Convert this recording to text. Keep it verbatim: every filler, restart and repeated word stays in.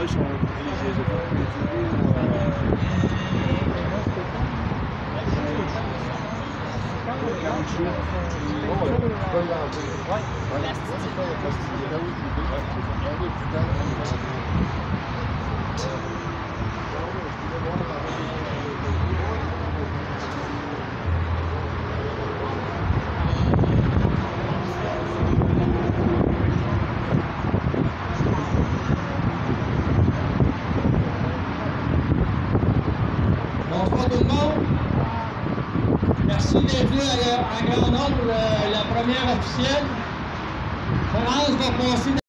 ils sont privilégiés les efforts météo ou Bonsoir tout le monde. Merci d'être venu en grand nombre pour la première officielle. France va passer